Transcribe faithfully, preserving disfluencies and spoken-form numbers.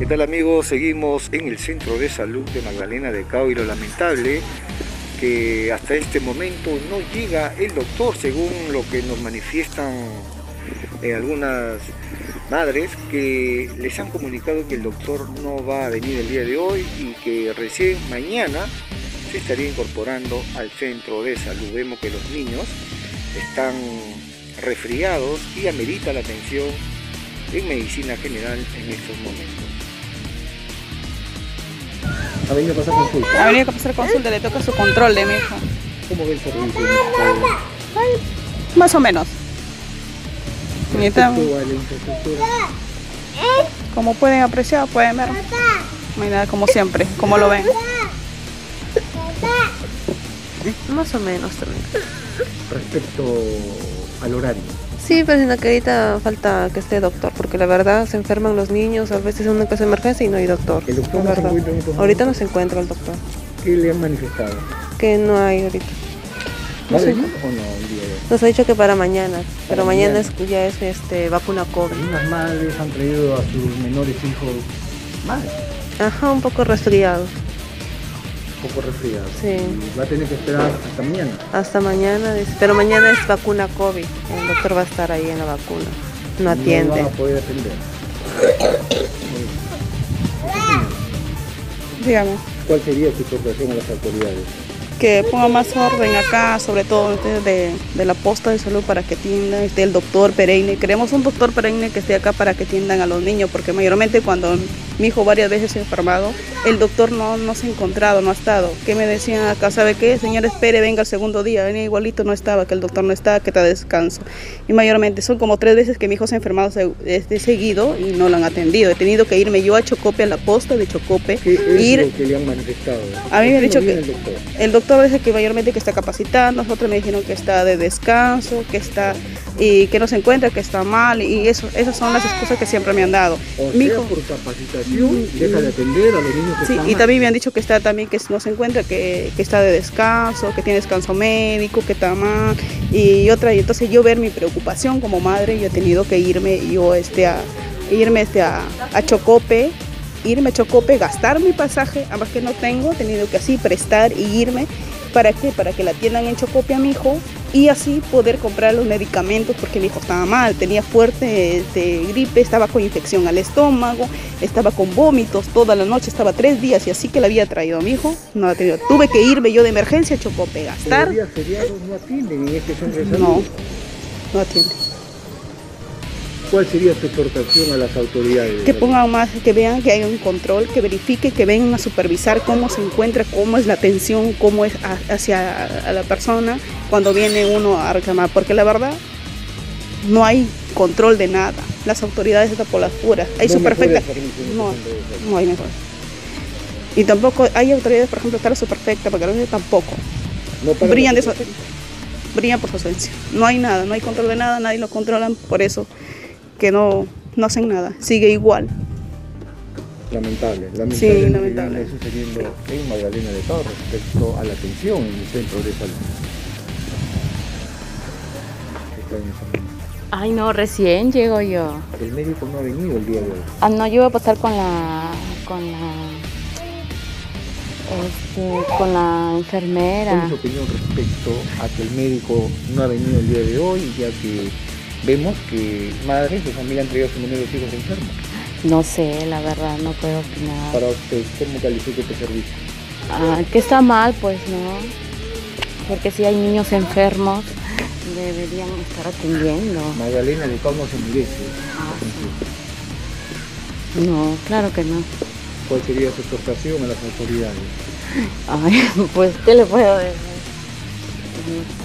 ¿Qué tal, amigos? Seguimos en el Centro de Salud de Magdalena de Cao y lo lamentable que hasta este momento no llega el doctor, según lo que nos manifiestan eh, algunas madres, que les han comunicado que el doctor no va a venir el día de hoy y que recién mañana se estaría incorporando al centro de salud. Vemos que los niños están resfriados y amerita la atención en medicina general en estos momentos. Ha venido a pasar consulta. Ha venido a pasar consulta, le toca su control de mi hijo. ¿Cómo ve el servicio? Ay, más o menos. Necesitamos, Respecto a la infraestructura. como pueden apreciar, pueden ver. No hay nada, como siempre, como lo ven. Más o menos también. Respecto al horario. Sí, pero sino que ahorita falta que esté doctor, porque la verdad se enferman los niños, a veces es una cosa de emergencia y no hay doctor. ¿El doctor la no se verdad. encuentra en estos Ahorita no momentos? se encuentra el doctor, ¿Qué le han manifestado? que no hay ahorita. ¿Va a No sé. venir o no el día de hoy? Nos ha dicho que para mañana, pero Para mañana, mañana. es, ya es este, vacuna COVID. Algunas madres han traído a sus menores hijos mal, Ajá, un poco resfriado. un poco resfriados. Sí. Y va a tener que esperar hasta mañana. Hasta mañana, dice, pero mañana es vacuna COVID. El doctor va a estar ahí en la vacuna. No No atiende. van a poder atender. Dígame. ¿Cuál sería su exhortación a las autoridades? Que ponga más orden acá, sobre todo este, de, de la posta de salud, para que atiendan, esté el doctor perenne. Queremos un doctor perenne que esté acá para que atiendan a los niños, porque mayormente cuando mi hijo varias veces se ha enfermado, el doctor no, no se ha encontrado, no ha estado. ¿Qué me decían acá? ¿Sabe qué? Señor, espere, venga el segundo día. Venía igualito, no estaba, que el doctor no está, que está de descanso. Y mayormente son como tres veces que mi hijo se ha enfermado de, de seguido y no lo han atendido. He tenido que irme yo a Chocope, a la posta de Chocope. ¿Qué es ir, lo que le han manifestado? A mí me han ¿Por qué dicho no que viene el doctor? el doctor dice que mayormente que está capacitando, nosotros me dijeron que está de descanso, que está y que no se encuentra, que está mal, y eso, esas son las excusas que siempre me han dado. O Mi sea, hijo, por capacitación, deja de atender a los niños que sí, están y mal. también me han dicho que está también que no se encuentra, que, que está de descanso, que tiene descanso médico, que está mal, y otra, y entonces yo ver mi preocupación como madre, yo he tenido que irme yo este a irme este a, a Chocope, irme a Chocope, gastar mi pasaje, además que no tengo, he tenido que así prestar y irme. ¿Para qué? Para que la atiendan en Chocope a mi hijo y así poder comprar los medicamentos, porque mi hijo estaba mal, tenía fuerte este, gripe, estaba con infección al estómago, estaba con vómitos toda la noche, estaba tres días y así que le había traído a mi hijo, no la ha tenido. Tuve que irme yo de emergencia a Chocope, gastar. Los días feriados no atienden en este centro de salud. No, no atiende. ¿Cuál sería tu exhortación a las autoridades? Que pongan más, que vean que hay un control, que verifique, que vengan a supervisar cómo se encuentra, cómo es la atención, cómo es a- hacia a la persona cuando viene uno a reclamar, porque la verdad no hay control de nada. Las autoridades están por las puras. Hay No superfectas. mejora el servicio en No, este centro de salud. no hay mejor. Y tampoco hay autoridades, por ejemplo, está la superfecta, porque a veces tampoco. No pagan Brillan de la eso, brillan por su ausencia. No hay nada, no hay control de nada, nadie lo controla, por eso que no, no hacen nada, sigue igual. Lamentable, lamentable. Sí, lo que lamentable. viene sucediendo en Magdalena de Cao respecto a la atención en el centro de salud. Está en esa misma. Ay, no, recién llego yo. El médico no ha venido el día de hoy. Ah, no, yo voy a pasar con la, con la, este, con la ¿Cuál enfermera. es su opinión respecto a que el médico no ha venido el día de hoy, ya que vemos que madres de familia han traído a sus menores hijos enfermos? No sé, la verdad, no puedo opinar. Para usted, ¿cómo califica este servicio? Ah, que está mal, pues, ¿no? Porque si hay niños enfermos, deberían estar atendiendo. Magdalena de Cao no se merece. Ah, No, claro que no. ¿Cuál sería su exhortación a las autoridades? Ay, pues, ¿qué le puedo decir?